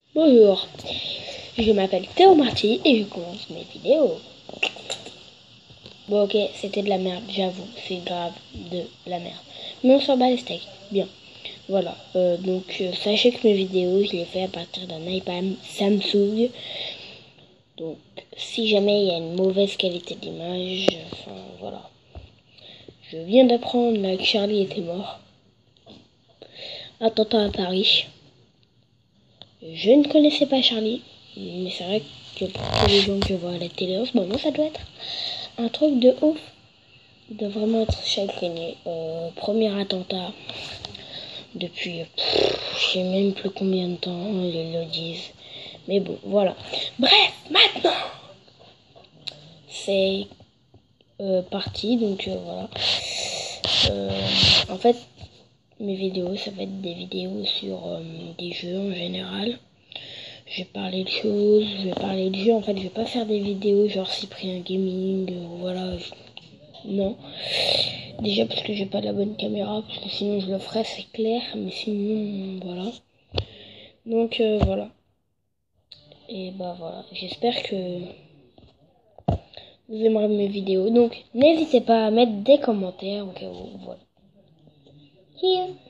Bonjour, je m'appelle Théo Marty et je commence mes vidéos. Bon ok, c'était de la merde, j'avoue, c'est grave de la merde. Mais on s'en bat les steaks, bien. Voilà, sachez que mes vidéos, je les fais à partir d'un iPad Samsung. Donc si jamais il y a une mauvaise qualité d'image, enfin voilà. Je viens d'apprendre là que Charlie était mort. Attentat à Paris. Je ne connaissais pas Charlie, mais c'est vrai que pour tous les gens que je vois à la télé en ce moment, ça doit être un truc de ouf. Il doit vraiment être chagriné. Premier attentat depuis je sais même plus combien de temps ils le disent. Mais bon, voilà. Bref, maintenant c'est parti, donc voilà. En fait, mes vidéos, ça va être des vidéos sur des jeux en général. Je vais parler de choses, je vais parler de jeux. En fait, je vais pas faire des vidéos genre Cyprien Gaming, voilà. Non. Déjà parce que j'ai pas la bonne caméra, parce que sinon je le ferais, c'est clair. Mais sinon, voilà. Donc voilà. Et bah voilà. J'espère que vous aimerez mes vidéos. Donc n'hésitez pas à mettre des commentaires au cas où. Voilà. Here.